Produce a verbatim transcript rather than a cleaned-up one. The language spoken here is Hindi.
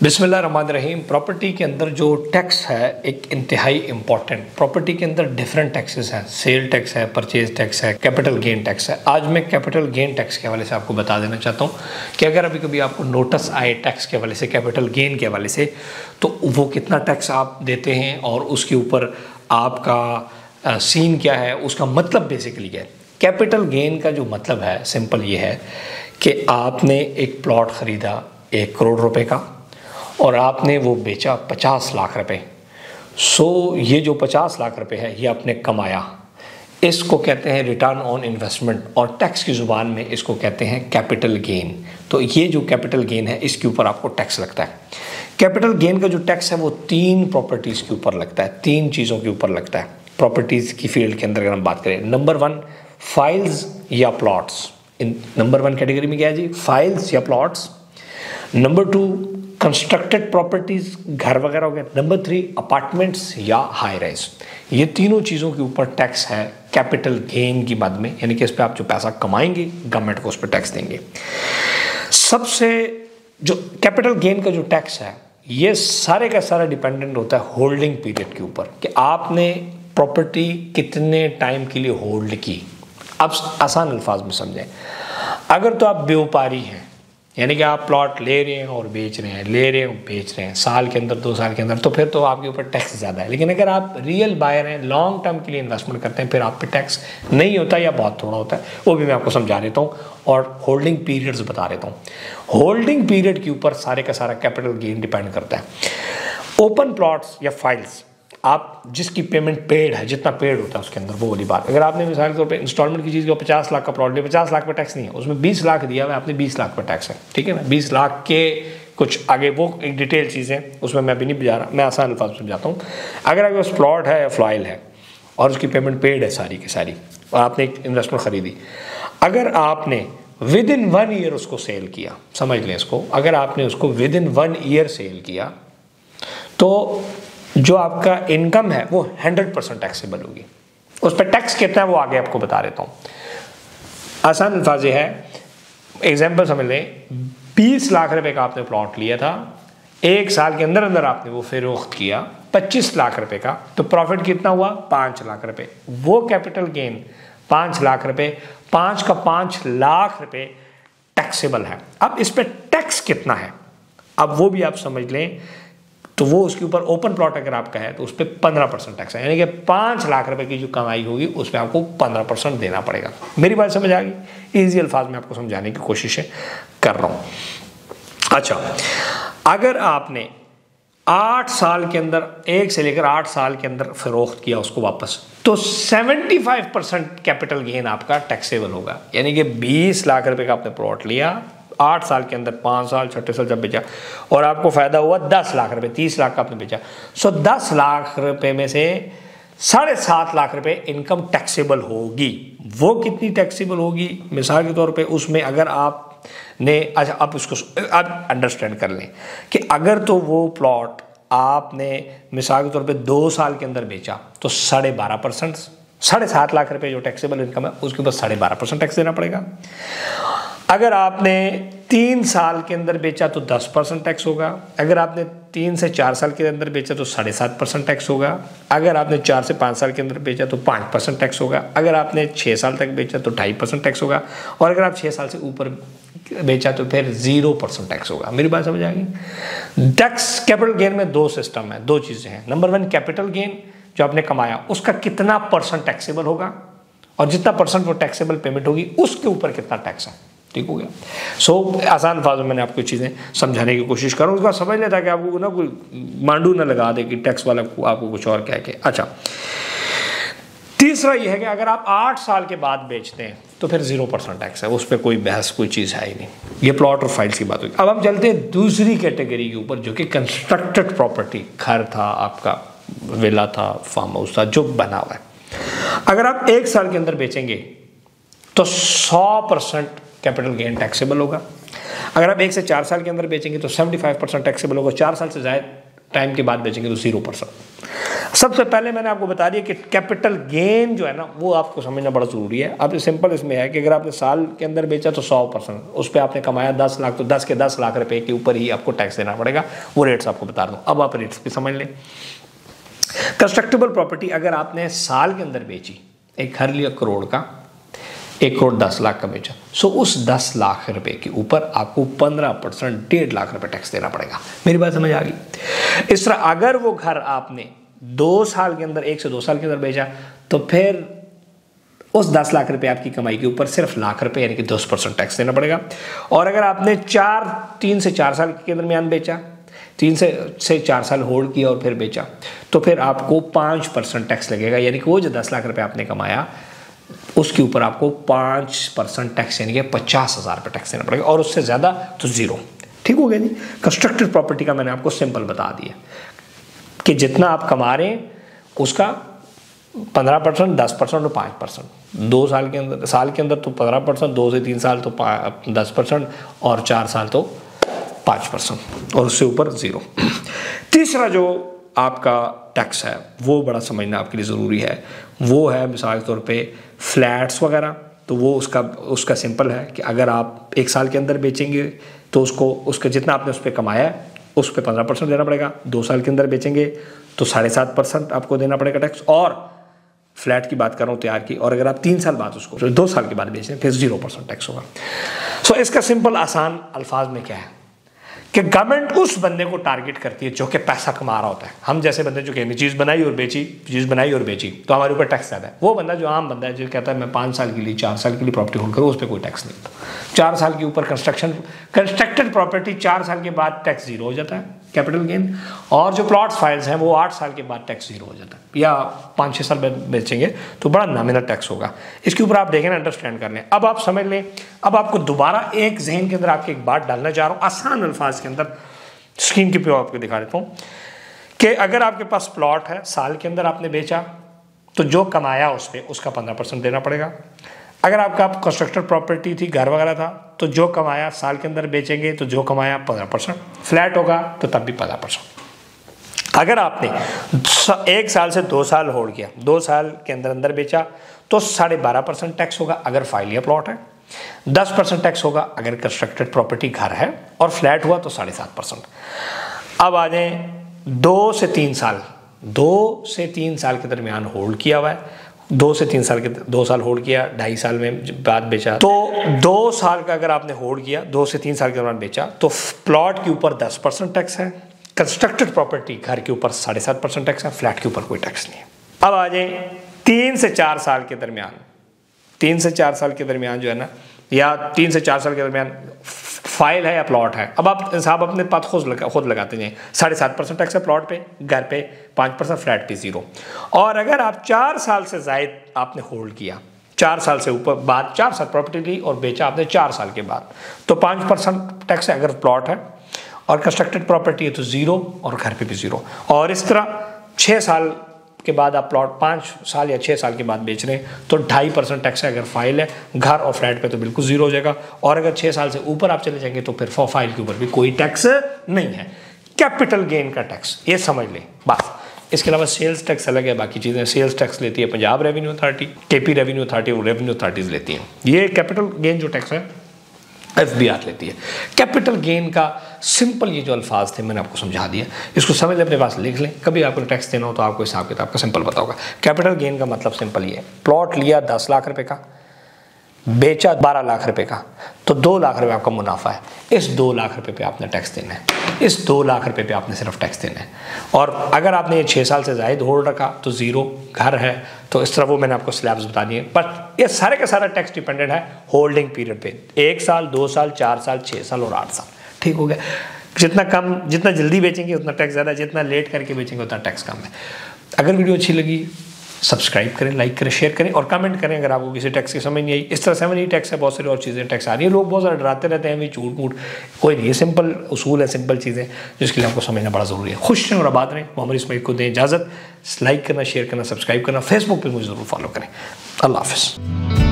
बिस्मिल्लाहिर्रहमानिर्रहीम। प्रॉपर्टी के अंदर जो टैक्स है एक इंतहाई इम्पॉर्टेंट, प्रॉपर्टी के अंदर डिफरेंट टैक्सेस हैं। सेल टैक्स है, परचेज टैक्स है, कैपिटल गेन टैक्स है। आज मैं कैपिटल गेन टैक्स के हवाले से आपको बता देना चाहता हूँ कि अगर अभी कभी आपको नोटिस आए टैक्स के हवाले से, कैपिटल गेन के हवाले से, तो वो कितना टैक्स आप देते हैं और उसके ऊपर आपका सीन क्या है, उसका मतलब बेसिकली क्या है। कैपिटल गेन का जो मतलब है सिंपल ये है कि आपने एक प्लॉट ख़रीदा एक करोड़ रुपए का और आपने वो बेचा पचास लाख रुपए। सो ये जो पचास लाख रुपए है ये आपने कमाया, इसको कहते हैं रिटर्न ऑन इन्वेस्टमेंट और टैक्स की ज़ुबान में इसको कहते हैं कैपिटल गेन। तो ये जो कैपिटल गेन है इसके ऊपर आपको टैक्स लगता है। कैपिटल गेन का जो टैक्स है वो तीन प्रॉपर्टीज़ के ऊपर लगता है, तीन चीज़ों के ऊपर लगता है प्रॉपर्टीज़ की फील्ड के अंदर। अगर हम बात करें, नंबर वन फाइल्स या प्लॉट्स। इन नंबर वन कैटेगरी में क्या है जी, फाइल्स या plots. Number two constructed properties, घर वगैरह हो गए। नंबर थ्री अपार्टमेंट्स या हाई राइज। ये तीनों चीज़ों के ऊपर टैक्स है कैपिटल गेन की मद में, यानी कि इस पर आप जो पैसा कमाएंगे गवर्नमेंट को उस पर टैक्स देंगे। सबसे जो कैपिटल गेन का जो टैक्स है ये सारे का सारा डिपेंडेंट होता है होल्डिंग पीरियड के ऊपर, कि आपने प्रॉपर्टी कितने टाइम के लिए होल्ड की। अब आसान अल्फाज में समझें, अगर तो आप व्यापारी हैं, यानी कि आप प्लॉट ले रहे हैं और बेच रहे हैं, ले रहे हैं और बेच रहे हैं साल के अंदर, दो साल के अंदर, तो फिर तो आपके ऊपर टैक्स ज़्यादा है। लेकिन अगर आप रियल बायर हैं, लॉन्ग टर्म के लिए इन्वेस्टमेंट करते हैं, फिर आप पे टैक्स नहीं होता या बहुत थोड़ा होता है, वो भी मैं आपको समझा देता हूँ और होल्डिंग पीरियड्स बता देता हूँ। होल्डिंग पीरियड के ऊपर सारे का सारा कैपिटल गेन डिपेंड करता है। ओपन प्लॉट्स या फाइल्स, आप जिसकी पेमेंट पेड है, जितना पेड होता है उसके अंदर, वो वाली बात। अगर आपने मिसाल के तौर पे इंस्टॉलमेंट की चीज़ को पचास लाख का प्लॉट लिया, पचास लाख पे टैक्स नहीं है, उसमें बीस लाख दिया हुआ है आपने, बीस लाख पे टैक्स है, ठीक है ना। बीस लाख के कुछ आगे वो एक डिटेल चीज़ें, उसमें मैं अभी नहीं जा रहा, मैं आसान अल्फाज में समझाता हूँ। अगर आपके पास प्लॉट है या फ्लाइल है और उसकी पेमेंट पेड है सारी की सारी, और आपने एक इन्वेस्टमेंट खरीदी, अगर आपने विद इन वन ईयर उसको सेल किया, समझ लें इसको, अगर आपने उसको within one year sell किया तो जो आपका इनकम है वो हंड्रेड परसेंट टैक्सेबल होगी। उस पर टैक्स कितना है वो आगे आपको बता देता हूँ। आसान अल्फाज ये है, एग्जाम्पल समझ लें, बीस लाख रुपए का आपने प्लॉट लिया था, एक साल के अंदर अंदर आपने वो फरोख्त किया पच्चीस लाख रुपए का, तो प्रॉफिट कितना हुआ, पाँच लाख रुपए। वो कैपिटल गेन पाँच लाख रुपए, पाँच का पाँच लाख रुपए टैक्सेबल है। अब इस पर टैक्स कितना है अब वो भी आप समझ लें, तो वो उसके ऊपर ओपन प्लॉट अगर आपका है तो उस पर पंद्रह परसेंट टैक्स है, यानी कि पाँच लाख रुपए की जो कमाई होगी उस पर आपको पंद्रह परसेंट देना पड़ेगा। मेरी बात समझ आ गई? ईजी अल्फाज में आपको समझाने की कोशिश कर रहा हूँ। अच्छा, अगर आपने आठ साल के अंदर, एक से लेकर आठ साल के अंदर फरोख्त किया उसको वापस, तो पचहत्तर परसेंट कैपिटल गेन आपका टैक्सेबल होगा। यानी कि बीस लाख रुपए का आपने प्लॉट लिया, आठ साल के अंदर, पाँच साल छठे साल जब बेचा और आपको फायदा हुआ दस लाख रुपए, तीस लाख का आपने बेचा, सो दस लाख रुपए में से साढ़े सात लाख रुपए इनकम टैक्सेबल होगी। वो कितनी टैक्सेबल होगी, मिसाल के तौर पे उसमें अगर आपने, अच्छा आप उसको आप अंडरस्टैंड कर लें कि अगर तो वो प्लॉट आपने मिसाल के तौर पे दो साल के अंदर बेचा तो साढ़े बारह परसेंट, साढ़े सात लाख रुपए जो टैक्सेबल इनकम है उसके ऊपर साढ़े बारह परसेंट टैक्स देना पड़ेगा। अगर आपने तीन साल के अंदर बेचा तो दस परसेंट टैक्स होगा। अगर आपने तीन से चार साल के अंदर बेचा तो साढ़े सात परसेंट टैक्स होगा। अगर आपने चार से पाँच साल के अंदर बेचा तो पाँच परसेंट टैक्स होगा। अगर आपने छः साल तक बेचा तो ढाई परसेंट टैक्स होगा। और अगर आप छः साल से ऊपर बेचा तो फिर जीरो परसेंट टैक्स होगा। मेरी बात समझ आ गई? टैक्स कैपिटल गेन में दो सिस्टम है, दो चीज़ें हैं। नंबर वन कैपिटल गेन जो आपने कमाया उसका कितना परसेंट टैक्सेबल होगा, और जितना परसेंट वो टैक्सेबल पेमेंट होगी उसके ऊपर कितना टैक्स है। ठीक हो गया? सो so, आसान अल्फाज में मैंने आपको चीज़ें समझाने की कोशिश करूँ, उसका समझ लेता कि आपको ना कोई मांडू ना लगा दे कि टैक्स वाला को आपको कुछ और कह के। अच्छा, तीसरा ये है कि अगर आप आठ साल के बाद बेचते हैं तो फिर जीरो परसेंट टैक्स है, उस पर कोई बहस कोई चीज़ है ही नहीं। ये प्लॉट और फाइल्स की बात होगी। अब हम चलते हैं दूसरी कैटेगरी के ऊपर, जो कि कंस्ट्रक्टेड प्रॉपर्टी, घर था आपका, विला था, फार्म हाउस था, जो बना हुआ है। अगर आप एक साल के अंदर बेचेंगे तो सौ परसेंट कैपिटल गेन टैक्सेबल होगा। अगर आप एक से चार साल के अंदर बेचेंगे तो पचहत्तर परसेंट टैक्सेबल होगा। चार साल से ज़्यादा टाइम के बाद बेचेंगे तो जीरो परसेंट। सबसे पहले मैंने आपको बता दिया कि कैपिटल गेन जो है ना वो आपको समझना बड़ा ज़रूरी है। अब सिंपल इसमें है कि अगर आपने साल के अंदर बेचा तो सौ परसेंट, उस पर आपने कमाया दस लाख, तो दस के दस लाख रुपए के ऊपर ही आपको टैक्स देना पड़ेगा। वो रेट्स आपको बता दूँ। अब आप रेट्स भी समझ लें। कंस्ट्रक्टेबल प्रॉपर्टी अगर आपने साल के अंदर बेची, एक घर लिया करोड़ का, एक करोड़ दस लाख का बेचा, सो उस दस लाख रुपए के ऊपर आपको पंद्रह परसेंट डेढ़ लाख रुपए टैक्स देना पड़ेगा। मेरी बात समझ आ गई? इस तरह अगर वो घर आपने दो साल के अंदर, एक से दो साल के अंदर बेचा, तो फिर उस दस लाख रुपए आपकी कमाई के ऊपर सिर्फ लाख रुपए यानी कि दस परसेंट टैक्स देना पड़ेगा। और अगर आपने चार तीन से चार साल के दरमियान बेचा, तीन से से चार साल होल्ड किया और फिर बेचा, तो फिर आपको पाँच परसेंट टैक्स लगेगा। यानी कि वो जो दस लाख रुपए आपने कमाया उसके ऊपर आपको पाँच परसेंट टैक्स यानी कि पचास हज़ार रुपये टैक्स देना पड़ेगा, और उससे ज़्यादा तो ज़ीरो। ठीक हो गया जी। कंस्ट्रक्टेड प्रॉपर्टी का मैंने आपको सिंपल बता दिया कि जितना आप कमा रहे हैं उसका पंद्रह परसेंट, दस परसेंट और पाँच परसेंट। दो साल के अंदर साल के अंदर तो पंद्रह परसेंट, दो से तीन साल तो दस परसेंट, और चार साल तो पाँच परसेंट, और उससे ऊपर ज़ीरो। तीसरा जो आपका टैक्स है वो बड़ा समझना आपके लिए ज़रूरी है। वो है मिसाल के तौर पे फ्लैट्स वगैरह। तो वो उसका उसका सिंपल है कि अगर आप एक साल के अंदर बेचेंगे तो उसको उसका जितना आपने उस पर कमाया है उस पर पंद्रह परसेंट देना पड़ेगा। दो साल के अंदर बेचेंगे तो साढ़े सात परसेंट आपको देना पड़ेगा टैक्स। और फ्लैट की बात कर रहा हूँ तैयार की, और अगर आप तीन साल बाद उसको दो साल के बाद बेचें फिर जीरो परसेंट टैक्स होगा। सो so, इसका सिंपल आसान अल्फाज में क्या है कि गवर्नमेंट उस बंदे को टारगेट करती है जो कि पैसा कमा रहा होता है। हम जैसे बंदे जो कि चीज़ बनाई और बेची, चीज़ बनाई और बेची, तो हमारे ऊपर टैक्स ज़्यादा है। वो बंदा जो आम बंदा है जो कहता है मैं पाँच साल के लिए, चार साल के लिए प्रॉपर्टी होल्ड करूँ, उस पर कोई टैक्स नहीं होता। चार साल के ऊपर कंस्ट्रक्शन कंस्ट्रक्टेड प्रॉपर्टी चार साल के बाद टैक्स जीरो हो जाता है, कैपिटल गेन। और जो प्लॉट फाइल्स हैं वो आठ साल के बाद टैक्स जीरो हो जाता है, या पाँच छः साल बाद बेचेंगे तो बड़ा नॉमिनल टैक्स होगा। इसके ऊपर आप देखें ना, अंडरस्टैंड कर लें। अब आप समझ लें। अब आपको दोबारा एक जहन के अंदर आपकी एक बात डालना चाह रहा हूँ आसान अल्फाज के अंदर, स्क्रीन के पे आपको दिखा देता हूँ कि अगर आपके पास प्लॉट है, साल के अंदर आपने बेचा, तो जो कमाया उस पर उसका पंद्रह परसेंट देना पड़ेगा। अगर आपका कंस्ट्रक्टेड प्रॉपर्टी थी, घर वगैरह था, तो जो कमाया साल के अंदर बेचेंगे तो जो कमाया पंद्रह परसेंट। फ्लैट होगा तो तब भी पंद्रह परसेंट। अगर आपने एक साल से दो साल होल्ड किया, दो साल के अंदर अंदर बेचा, तो साढ़े बारह परसेंट टैक्स होगा अगर फाइल या प्लॉट है। दस परसेंट टैक्स होगा अगर कंस्ट्रक्टेड प्रॉपर्टी घर है, और फ्लैट हुआ तो साढ़े सात परसेंट। अब आ जाए दो से तीन साल, दो से तीन साल के दरमियान होल्ड किया हुआ है, दो से तीन साल के दो साल होल्ड किया, ढाई साल में बाद बेचा, तो दो साल का अगर आपने होल्ड किया, दो से तीन साल के दौरान बेचा, तो प्लॉट के ऊपर दस परसेंट टैक्स है, कंस्ट्रक्टेड प्रॉपर्टी घर के ऊपर साढ़े सात परसेंट टैक्स है, फ्लैट के ऊपर कोई टैक्स नहीं है। अब आ जाए तीन से चार साल के दरमियान, तीन से चार साल के दरमियान जो है ना, या तीन से चार साल के दरमियान फाइल है या प्लॉट है। अब आप साहब अपने पास खुद लगा खुद लगाते हैं। साढ़े सात परसेंट टैक्स है प्लॉट पे, घर पे पाँच परसेंट, फ्लैट पे जीरो। और अगर आप चार साल से जायद आपने होल्ड किया, चार साल से ऊपर बाद चार साल प्रॉपर्टी ली और बेचा आपने चार साल के बाद, तो पाँच परसेंट टैक्स है अगर प्लॉट है, और कंस्ट्रक्टेड प्रॉपर्टी है तो जीरो, और घर पे भी जीरो। और इस तरह छः साल के बाद आप प्लॉट पाँच साल या छः साल के बाद बेच रहे हैं तो ढाई परसेंट टैक्स है अगर फाइल है, घर और फ्लैट पे तो बिल्कुल जीरो हो जाएगा। और अगर छः साल से ऊपर आप चले जाएंगे तो फिर फॉर फाइल के ऊपर भी कोई टैक्स नहीं है। कैपिटल गेन का टैक्स ये समझ लें बस। इसके अलावा सेल्स टैक्स अलग है, बाकी चीज़ें सेल्स टैक्स लेती है Punjab revenue authority, KP revenue authority और रेवेन्यू अथॉरिटीज़ लेती हैं। ये कैपिटल गेन जो टैक्स है एफ बी आर लेती है। कैपिटल गेन का सिंपल ये जो अल्फाज थे मैंने आपको समझा दिया, इसको समझ लें, अपने पास लिख लें। कभी आपको टैक्स देना हो तो आपको हिसाब किताब का सिंपल पता होगा। कैपिटल गेन का मतलब सिंपल ये है, प्लॉट लिया दस लाख रुपए का, बेचा बारह लाख रुपए का, तो दो लाख रुपए आपका मुनाफा है। इस दो लाख रुपए पे आपने टैक्स देना है, इस दो लाख रुपए पे आपने सिर्फ टैक्स देना है। और अगर आपने ये छः साल से ज़ायद होल्ड रखा तो ज़ीरो, घर है तो इस तरह वो मैंने आपको स्लैब्स बता दिए। बट ये सारे का सारा टैक्स डिपेंडेंट है होल्डिंग पीरियड पे, एक साल, दो साल, चार साल, छः साल और आठ साल। ठीक हो गया। जितना कम जितना जल्दी बेचेंगे उतना टैक्स ज़्यादा है, जितना लेट करके बेचेंगे उतना टैक्स कम है। अगर वीडियो अच्छी लगी सब्सक्राइब करें, लाइक करें, शेयर करें और कमेंट करें अगर आपको किसी टैक्स की समझ नहीं आई। इस तरह से नहीं टैक्स है, बहुत सारी और चीज़ें टैक्स आ रही है। लोग बहुत सारे डराते रहते हैं, भी झूठ मूठ कोई नहीं, ये सिंपल उसूल है, सिंपल चीज़ें जिसके लिए आपको समझना बड़ा ज़रूरी है। खुश रहें और आबाद रहें। मोहम्मद इस्माइल को दें इजाज़त। लाइक करना, शेयर करना, सब्सक्राइब करना, फेसबुक पर मुझे ज़रूर फॉलो करें। अल्लाह हाफ़िज़।